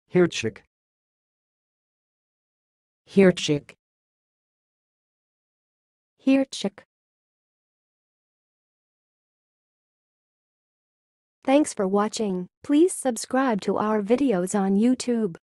heartshake, heartshake, heartshake. Thanks for watching. Please subscribe to our videos on YouTube.